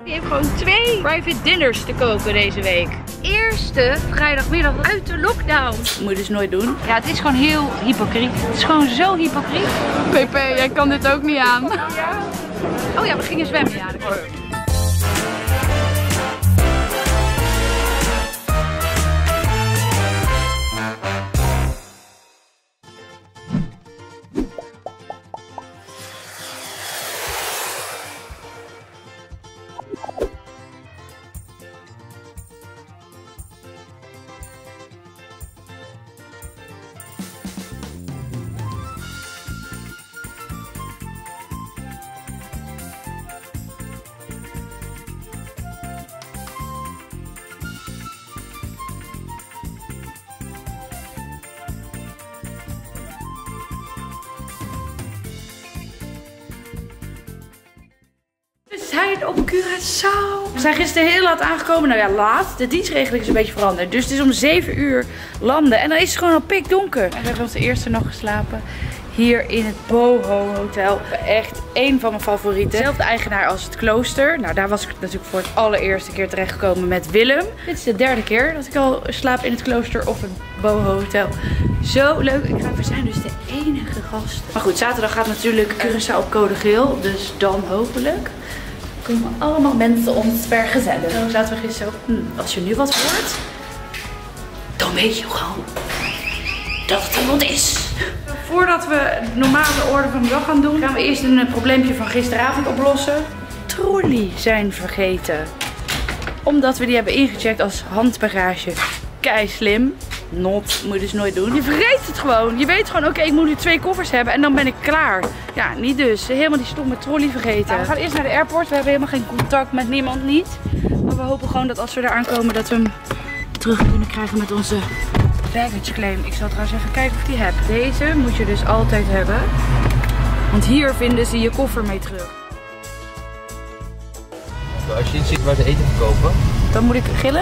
Die heeft gewoon 2 private dinners te koken deze week. Eerste vrijdagmiddag uit de lockdown. Dat moet je dus nooit doen. Ja, het is gewoon heel hypocriet. Het is gewoon zo hypocriet. PP, jij kan dit ook niet aan. Ja. Oh ja, we gingen zwemmen. Ja, dat klopt. We zijn op Curaçao. We zijn gisteren heel laat aangekomen. Nou ja, laat. De dienstregeling is een beetje veranderd. Dus het is om 7 uur landen. En dan is het gewoon al pikdonker. En we hebben onze eerste nacht geslapen hier in het Boho Hotel. Echt één van mijn favorieten. Dezelfde eigenaar als het klooster. Nou, daar was ik natuurlijk voor het allereerste keer terechtgekomen met Willem. Dit is de 3e keer dat ik al slaap in het klooster of het Boho Hotel. Zo leuk. We zijn dus de enige gast. Maar goed, zaterdag gaat natuurlijk Curaçao op code geel. Dus dan hopelijk komen allemaal mensen ons vergezellen. Zo zaten we gisteren ook. Als je nu wat hoort, dan weet je gewoon dat het iemand is. Voordat we de normale orde van de dag gaan doen, gaan we eerst een probleempje van gisteravond oplossen. Trolley zijn vergeten. Omdat we die hebben ingecheckt als handbagage. Kei slim. Not, moet je dus nooit doen. Je vergeet het gewoon. Je weet gewoon, oké, ik moet nu 2 koffers hebben en dan ben ik klaar. Ja, niet dus. Helemaal die stomme trolley vergeten. Nou, we gaan eerst naar de airport. We hebben helemaal geen contact met niemand, niet. Maar we hopen gewoon dat als we daar aankomen, dat we hem terug kunnen krijgen met onze baggage claim. Ik zal trouwens even kijken of ik die heb. Deze moet je dus altijd hebben. Want hier vinden ze je koffer mee terug. Als je niet ziet waar ze eten verkopen, dan moet ik gillen.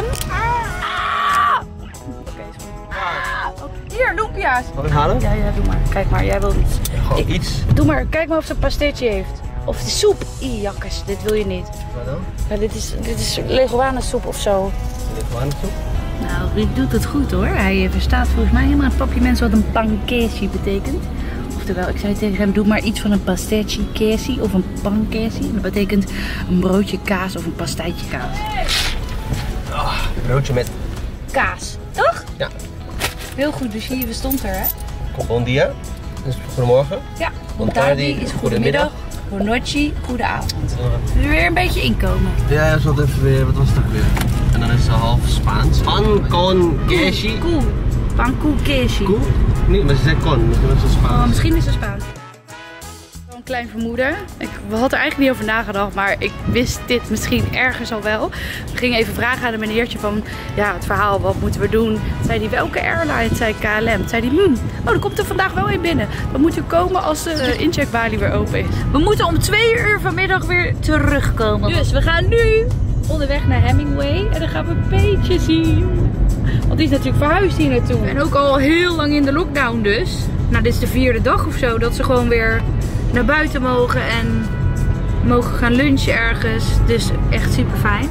Hier, lumpia's. Mag ik halen? Ja, doe maar. Kijk maar, jij wil iets. Ja, gewoon iets. Doe maar, kijk maar of ze een pastetje heeft. Of de soep. Jakkes, dit wil je niet. Wat dan? Ja, dit is leguanensoep of zo. Leguanensoep? Nou, Ruud doet het goed hoor. Hij verstaat volgens mij helemaal het papje mensen wat een pankesi betekent. Oftewel, ik zei tegen hem, doe maar iets van een pastetje-kesi of een pankesi. Dat betekent een broodje kaas of een pastijtje kaas. Oh, broodje met kaas, toch? Ja. Heel goed, dus hier stond er, hè? Bon dia. Dus goedemorgen. Ja. Bontardi is goedemiddag. Bonochi, goede avond. Weer een beetje inkomen. Ja, zo even weer. Wat was het ook weer? En dan is het half Spaans. Pan con quesi. Koe. Pan con quesi. Koe? Nee, maar ze zei con. Misschien is het Spaans. Oh, misschien is het Spaans. Een klein vermoeden. Ik had er eigenlijk niet over nagedacht, maar ik wist dit misschien ergens al wel. We gingen even vragen aan een meneertje van, ja, het verhaal, wat moeten we doen? Zei hij, welke airline? Zei KLM. Zei hij, oh, er komt er vandaag wel een binnen. We moeten komen als de incheckbalie weer open is. We moeten om 2 uur vanmiddag weer terugkomen. Dus we gaan nu onderweg naar Hemingway en dan gaan we een beetje zien. Want die is natuurlijk verhuisd hier naartoe. En ook al heel lang in de lockdown dus. Nou, dit is de 4e dag of zo dat ze gewoon weer naar buiten mogen en mogen gaan lunchen ergens. Dus echt super fijn.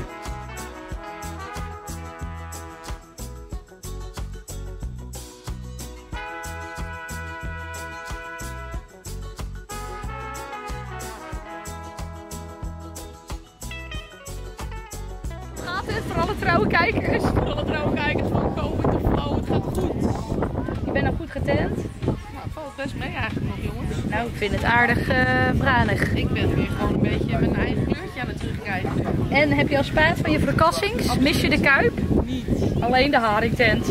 Gaat het voor alle trouwe kijkers? Voor alle trouwe kijkers van komen te flow, het gaat goed. Je bent nog goed getent? Het valt best mee eigenlijk nog, jongens. Nou, ik vind het aardig branig. Ik ben weer gewoon een beetje mijn eigen kleurtje aan het terugkrijgen. En heb je al spijt van je verkassings? Mis je de kuip? Niet. Alleen de haringtent.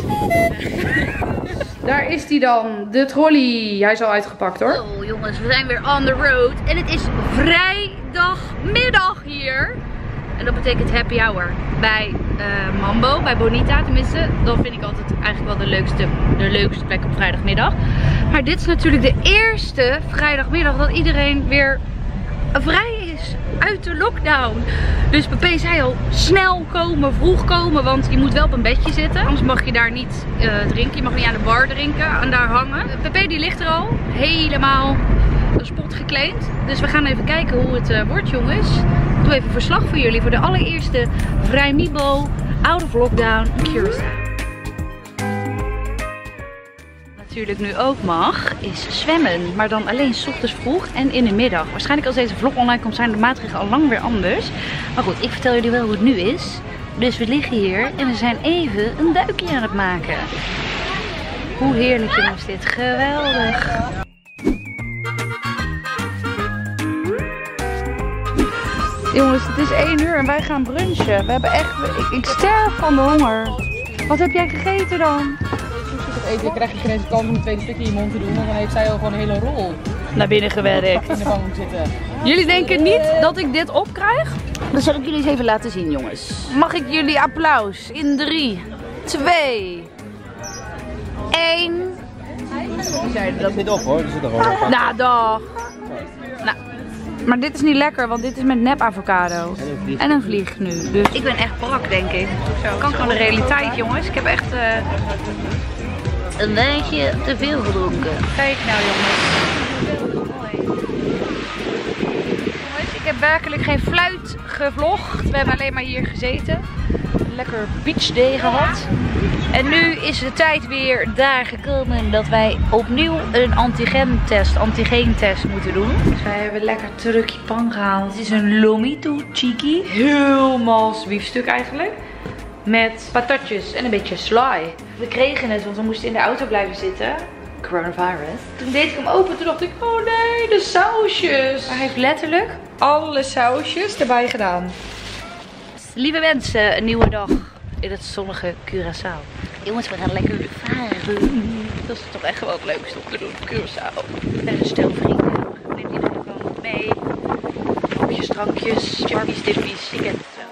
Daar is die dan, de trolley. Hij is al uitgepakt hoor. Oh jongens, we zijn weer on the road. En het is vrijdagmiddag hier. En dat betekent happy hour bij Mambo, bij Bonita tenminste. Dat vind ik altijd eigenlijk wel de leukste plek op vrijdagmiddag. Maar dit is natuurlijk de eerste vrijdagmiddag dat iedereen weer vrij is uit de lockdown. Dus Pepe zei al, snel komen, vroeg komen, want je moet wel op een bedje zitten. Anders mag je daar niet drinken, je mag niet aan de bar drinken en daar hangen. Pepe die ligt er al, helemaal spot gekleed. Dus we gaan even kijken hoe het wordt jongens. doe even verslag voor jullie voor de allereerste Vrijmibo out of lockdown Curaçao. Natuurlijk nu ook mag, is zwemmen. Maar dan alleen 's ochtends vroeg en in de middag. Waarschijnlijk als deze vlog online komt zijn de maatregelen al lang weer anders. Maar goed, ik vertel jullie wel hoe het nu is. Dus we liggen hier en we zijn even een duikje aan het maken. Hoe heerlijk jongens dit. Geweldig. Jongens, het is 1 uur en wij gaan brunchen. We hebben echt... Ik sterf van de honger. Wat heb jij gegeten dan? Eten krijg je geen eens kans om een tweede stukje in je mond te doen, want dan heeft zij al gewoon een hele rol Naar binnen gewerkt. in de bank zitten. Jullie denken niet dat ik dit opkrijg? Dan zal ik jullie eens even laten zien, jongens. Mag ik jullie applaus? In 3, 2, 1. Dat zit op hoor, dat zit er gewoon. Nou, dag. Nou, maar dit is niet lekker, want dit is met nep avocado. En een vlieg nu. Dus ik ben echt brak, denk ik. Zo, kan gewoon de realiteit, jongens. Ik heb echt een wijntje te veel gedronken. Kijk nou, jongens. Jongens, ik heb werkelijk geen fluit gevlogd. We hebben alleen maar hier gezeten. Een lekker beachday gehad. En nu is de tijd weer daar gekomen dat wij opnieuw een antigeentest moeten doen. Dus wij hebben lekker turkje pan gehaald. Het is een lomito chiki. Heel mals biefstuk eigenlijk. Met patatjes en een beetje sly. We kregen het, want we moesten in de auto blijven zitten. Coronavirus. Toen deed ik hem open, toen dacht ik, oh nee, de sausjes. Hij heeft letterlijk alle sausjes erbij gedaan. Lieve mensen, een nieuwe dag in het zonnige Curaçao. Jongens, we gaan lekker varen. Dat is toch echt wel het leukste om te doen, Curaçao. Met een stel vrienden. Neem die er gewoon mee. Hapjes, drankjes, chippies, dippies. Ik ken het wel.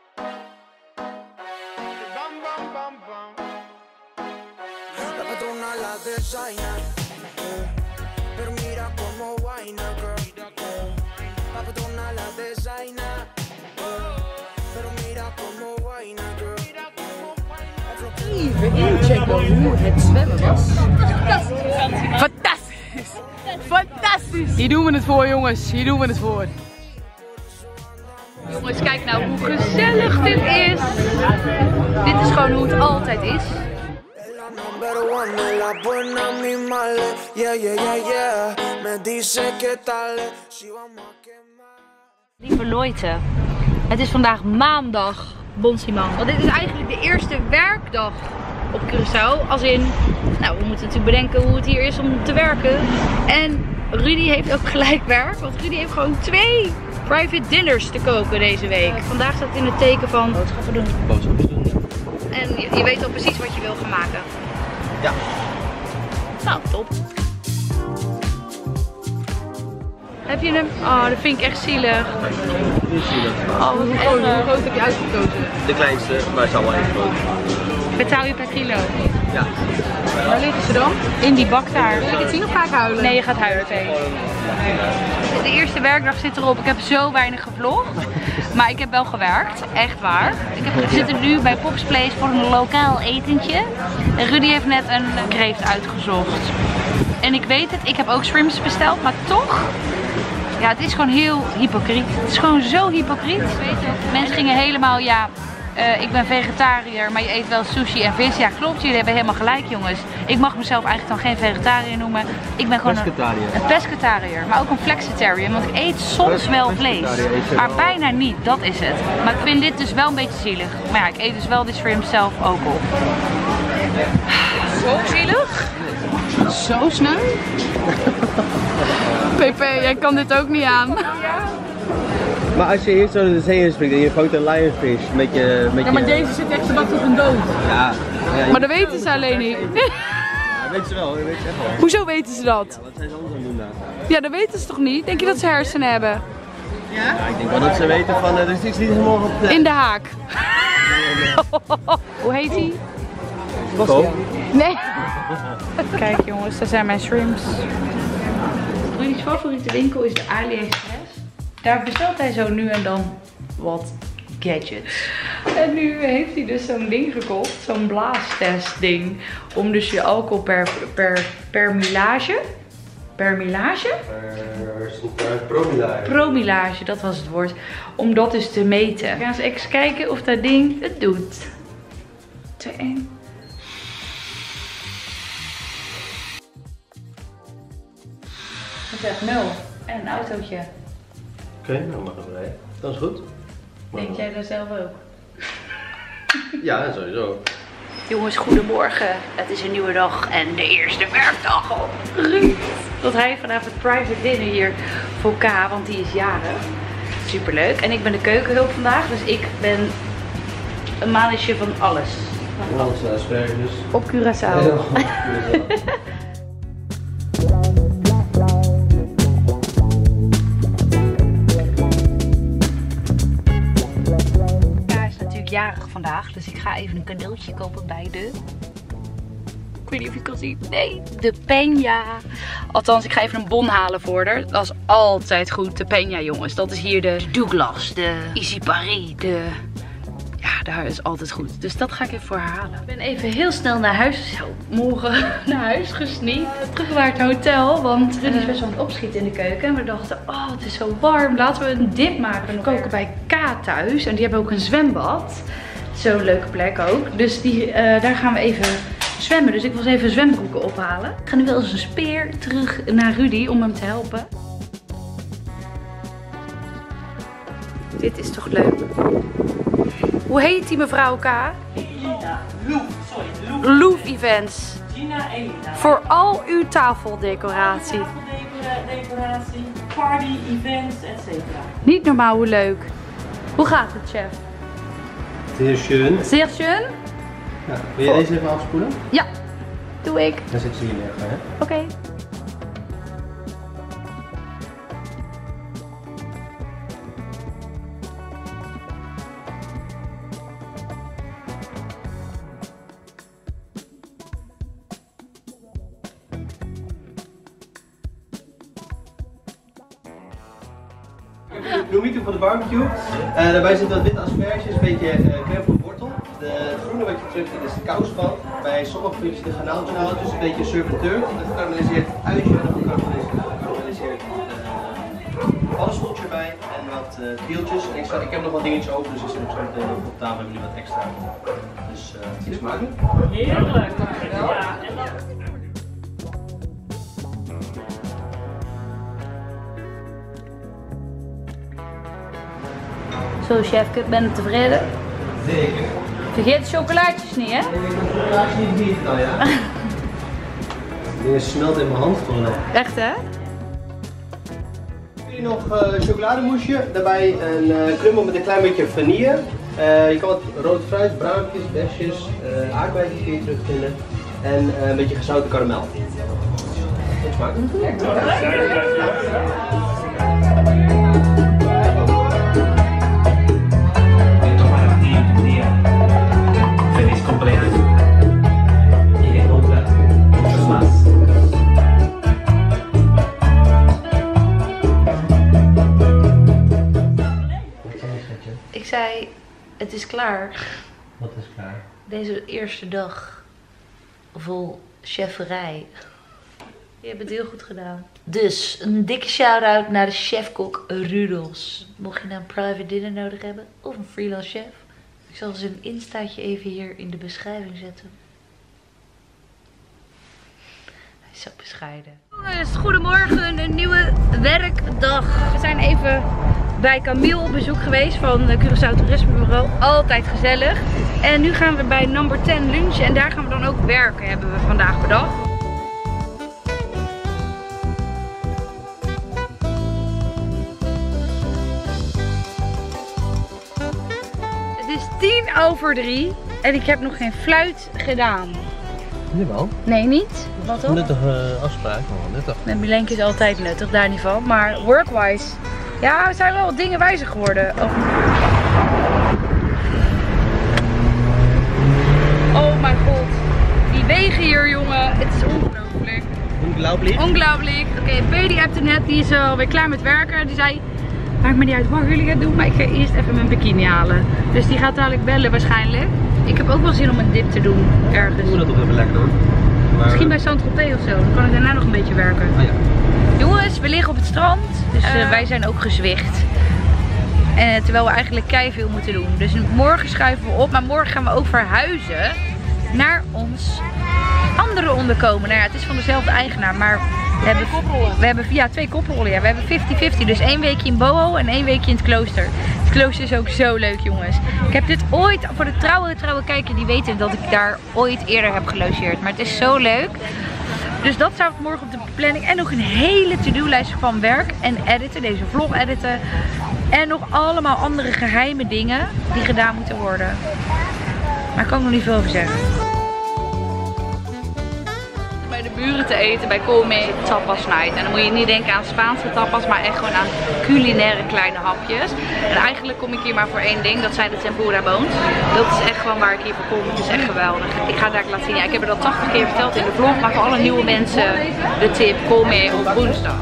Even inchecken hoe het zwemmen was. Fantastisch! Fantastisch! Hier doen we het voor, jongens. Hier doen we het voor. Jongens, kijk nou hoe gezellig dit is. Dit is gewoon hoe het altijd is. Lieve Loite, het is vandaag maandag, Bonsiman. Want dit is eigenlijk de eerste werkdag op Curaçao. Als in, nou we moeten natuurlijk bedenken hoe het hier is om te werken. En Rudy heeft ook gelijk werk, want Rudy heeft gewoon 2 private dinners te koken deze week. Vandaag staat het in het teken van boodschappen doen. Boodschappen doen. En je weet al precies wat je wil gaan maken. Ja. Nou, top. Heb je hem? Oh, dat vind ik echt zielig. Oh, wat erg. Hoe groot heb je uitgekozen? De kleinste, maar het is allemaal even groot. Betaal je per kilo? Ja. Waar liggen ze dan? In die bak daar. Wil ik het zien of ga ik huilen? Nee, je gaat huilen, Vee. De eerste werkdag zit erop. Ik heb zo weinig gevlogd. Maar ik heb wel gewerkt. Echt waar. We zitten nu bij Pop's Place voor een lokaal etentje. En Rudy heeft net een kreeft uitgezocht. En ik weet het, ik heb ook shrimps besteld. Maar toch, ja, het is gewoon heel hypocriet. Het is gewoon zo hypocriet. Weet je, mensen gingen helemaal, ja... ik ben vegetariër, maar je eet wel sushi en vis. Ja, klopt, jullie hebben helemaal gelijk, jongens. Ik mag mezelf eigenlijk dan geen vegetariër noemen. Ik ben gewoon een pescatariër, maar ook een flexitariër. Want ik eet soms wel vlees, maar bijna niet, dat is het. Maar ik vind dit dus wel een beetje zielig. Maar ja, ik eet dus wel de shrimp zelf ook op. Zo zielig? Zo snel? PP, jij kan dit ook niet aan. Maar als je hier zo in de zee springt en je vangt een lionfish met je... Ja, maar deze zit echt gebakken op een dood. Ja. Maar dat weten ze alleen niet. Dat weten ze wel, dat weten ze echt wel. Hoezo weten ze dat? Ja, wat zijn ze anders aan het doen daar? Ja, dat weten ze toch niet? Denk je dat ze hersenen hebben? Ja, ik denk wel dat ze weten van, dus het is niet helemaal op de... In de haak. Hoe heet hij? Ko. Nee. Kijk jongens, daar zijn mijn shrimps. Rudy's favoriete winkel is de AliExpress. Daar bestelt hij zo nu en dan wat gadgets. En nu heeft hij dus zo'n ding gekocht, zo'n blaastest ding. Om dus je alcohol per millage permilage? Promillage. Promillage, dat was het woord. Om dat dus te meten. We gaan eens kijken of dat ding het doet. 2, 1. Dat is echt 0. En een autootje. Oké, nou mag het rijden. Dat is goed. Denk jij dat zelf ook? Ja, sowieso. Jongens, goedemorgen. Het is een nieuwe dag en de eerste werkdag op Ruud. Dat hij vanavond private dinner hier voor K, want die is jarig. Superleuk. En ik ben de keukenhulp vandaag, dus ik ben een mannetje van alles. Alles asperges. Op Curaçao. Jarig vandaag, dus ik ga even een cadeautje kopen bij de... Ik weet niet of je kan zien. Nee, de Peña. Althans, ik ga even een bon halen voor haar. Dat is altijd goed. De Peña, jongens. Dat is hier de Douglas, de Easy Paris, de... Ja, daar is altijd goed. Dus dat ga ik even voor haar halen. Ik ben even heel snel naar huis. Zo, morgen naar huis gesneakt. Terug naar het hotel, want Ruud is best wel aan het opschieten in de keuken. En we dachten, oh, het is zo warm. Laten we een dip maken. We koken bij K thuis. En die hebben ook een zwembad. Zo'n leuke plek ook. Dus daar gaan we even zwemmen. Dus ik wil eens even zwembroeken ophalen. Ik ga nu wel eens een speer terug naar Rudy om hem te helpen. Dit is toch leuk. Hoe heet die mevrouw K? Elita. Louvre Events. Gina Elita. Voor al uw tafeldecoratie. Tafeldecoratie, party, events, etc. Niet normaal hoe leuk. Hoe gaat het, chef? Zeer schön. Zeer schön? Ja, wil je deze even afspoelen? Ja, doe ik. Dan zit ze hier neer, hè? Oké. Bloemie voor de barbecue. Daarbij zitten wat witte asperges, een beetje crème voor wortel. De groene wat je terug vindt is de kouspan. Bij sommige vriendjes de garnaaltjes, een beetje serviteur. Een gekarameliseerd uitje en een gekarameliseerd paddenstoeltje erbij. En wat deeltjes. En ik heb nog wat dingetjes over, dus ik zit ook zo meteen op tafel hebben jullie wat extra. Dus veel smakelijk. Heerlijk. Ja, en dan... Zo, chef, ik ben tevreden. Zeker. Vergeet de chocolaatjes niet, hè? Ik heb een chocolaatje niet hier dan, ja. Dingen smelt in mijn hand gewoon. Echt, hè? Hier nog chocolademoesje, daarbij een krummel met een klein beetje vanille. Je kan wat rood fruit, bruimpjes, besjes, aardbeidjes kun je terugvinden. En een beetje gezouten karamel. Goed smakelijk. Feliz cumpleaños. Y de compra muchos más. Ik zei, het is klaar. Wat is klaar? Deze eerste dag vol cheferij. Je hebt het heel goed gedaan. Dus een dikke shout-out naar de chefkok Rudels. Mocht je nou een private dinner nodig hebben of een freelance chef. Ik zal zijn instaatje even hier in de beschrijving zetten. Hij is zo bescheiden. Jongens, goedemorgen. Een nieuwe werkdag. We zijn even bij Camille op bezoek geweest van Curaçao Toerismebureau. Altijd gezellig. En nu gaan we bij number 10 lunchen. En daar gaan we dan ook werken, hebben we vandaag bedacht. Het is 3:10 en ik heb nog geen fluit gedaan. Jawel. Nee, niet? Wat dan? Nuttige afspraak, maar nuttig. Met Milenke is altijd nuttig, daar niet van. Maar workwise, ja, er zijn wel wat dingen wijzer geworden. Oh mijn god. Die wegen hier, jongen. Het is ongelooflijk. Ongelooflijk. Ongelooflijk. Oké, Pedi appte net, die is alweer klaar met werken. Die zei, maakt me niet uit wat jullie gaan doen, maar ik ga eerst even mijn bikini halen. Dus die gaat dadelijk bellen waarschijnlijk. Ik heb ook wel zin om een dip te doen ergens. Doe dat toch even lekker hoor. Maar... Misschien bij Saint-Tropez of zo, dan kan ik daarna nog een beetje werken. Ah, ja. Jongens, we liggen op het strand. Dus wij zijn ook gezwicht. Terwijl we eigenlijk keiveel moeten doen. Dus morgen schuiven we op. Maar morgen gaan we ook verhuizen naar ons andere onderkomen. Nou ja, het is van dezelfde eigenaar. Maar we hebben ja, 2 koprollen. Ja. We hebben 50-50. Dus 1 weekje in Boho en 1 weekje in het klooster. Het klooster is ook zo leuk, jongens. Ik heb dit ooit, voor de trouwe kijker die weten dat ik daar ooit eerder heb gelogeerd. Maar het is zo leuk. Dus dat staat morgen op de planning. En nog een hele to-do-lijst van werk en editen. Deze vlog editen. En nog allemaal andere geheime dingen die gedaan moeten worden. Maar daar kan ik nog niet veel over zeggen. Bij de buren te eten bij Come Tapas Night. En dan moet je niet denken aan Spaanse tapas, maar echt gewoon aan culinaire kleine hapjes. En eigenlijk kom ik hier maar voor 1 ding, dat zijn de tempura bones. Dat is echt gewoon waar ik hier voor kom. Het is echt geweldig. Ik ga het daar laten zien. Ja, ik heb er al 80 keer verteld in de vlog, maar voor alle nieuwe mensen de tip: Come op woensdag.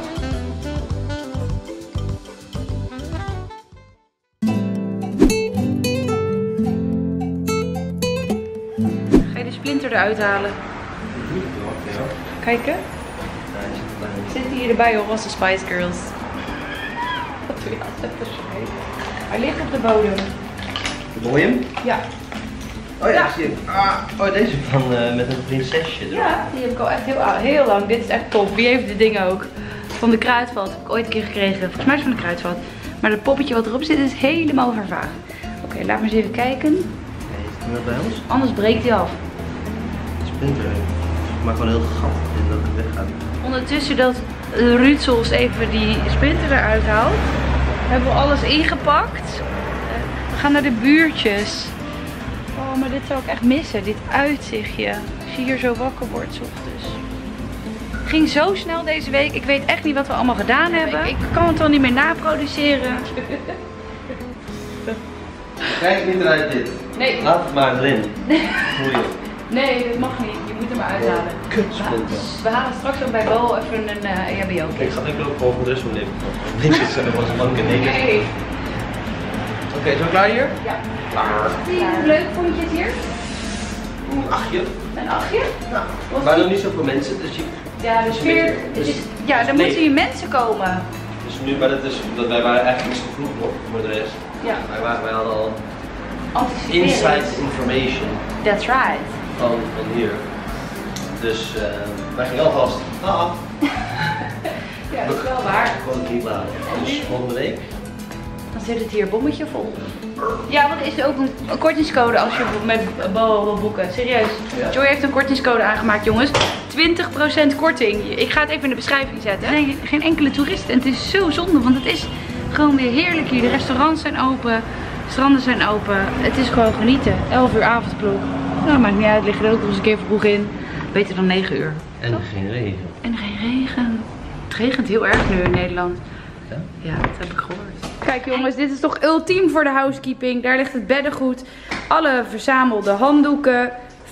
Ga je de splinter eruit halen? Kijken. Zitten hier erbij hoor, als de Spice Girls. Wat doe je altijd verschrikkelijk. Hij ligt op de bodem. Wil je hem? Ja. Oh ja, zie je hem. Oh, deze van met een prinsesje erop. Ja, die heb ik al echt heel lang. Dit is echt top. Wie heeft dit ding ook? Van de Kruidvat. Heb ik ooit een keer gekregen. Volgens mij is het van de Kruidvat. Maar het poppetje wat erop zit is helemaal vervaagd. Oké, laat maar eens even kijken. Nee, is het wel bij ons? Anders breekt hij af. Splinter. Maar gewoon heel gat in dat het weggaat. Ondertussen dat Ruudsels even die splinter eruit haalt, hebben we alles ingepakt. We gaan naar de buurtjes. Oh, maar dit zou ik echt missen, dit uitzichtje. Als je hier zo wakker wordt 's ochtends. Het ging zo snel deze week. Ik weet echt niet wat we allemaal gedaan hebben. Ik kan het al niet meer naproduceren. Kijk niet eruit dit. Nee. Laat het maar erin. Goeie. Nee, dat mag niet. Je moet hem maar uithalen. Kutsplinter. We halen straks ook bij Bo even een EHBO. Ik ga ook gewoon voor de rest van mijn leven. Dit is een lang in één keer. Nee. Oké, zijn we klaar hier? Ja. Klaar. Hoe leuk vond je het hier? Een achtje. Een achtje? Ja. Maar nog niet zoveel mensen, dus je... Ja, de sfeer. Ja, dan moeten hier mensen komen. Dus nu, maar wij waren eigenlijk niet zo vroeg nog voor de rest. Ja. Wij hadden al Anticiperen. inside information That's right. van hier. Dus wij gingen alvast. Ja, dat is wel waar. Ik kon het niet laten. Dus volgende week. Dan zit het hier bommetje vol. Ja, want er is ook een kortingscode als je met Bo wil boeken. Serieus. Ja. Joy heeft een kortingscode aangemaakt, jongens. 20% korting. Ik ga het even in de beschrijving zetten. Er zijn geen enkele toeristen en het is zo zonde, want het is gewoon weer heerlijk hier. De restaurants zijn open, stranden zijn open. Het is gewoon genieten. 11 uur avondklok. Nou, maakt niet uit. Liggen er ook nog eens een keer vroeg in. Beter dan 9 uur. En geen regen. En geen regen. Het regent heel erg nu in Nederland. Ja? Ja, dat heb ik gehoord. Kijk jongens, dit is toch ultiem voor de housekeeping. Daar ligt het beddengoed. Alle verzamelde handdoeken.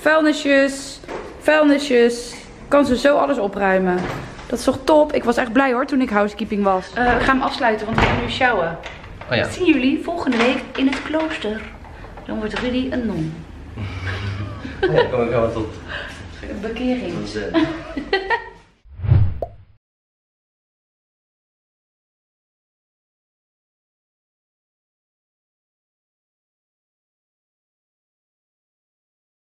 Vuilnisjes. Kan ze zo alles opruimen. Dat is toch top? Ik was echt blij hoor toen ik housekeeping was. We gaan hem afsluiten, want we gaan nu sjouwen. Oh ja. Zien jullie volgende week in het klooster. Dan wordt Rudy een non. Ja, dan komen we tot Bekering. zen.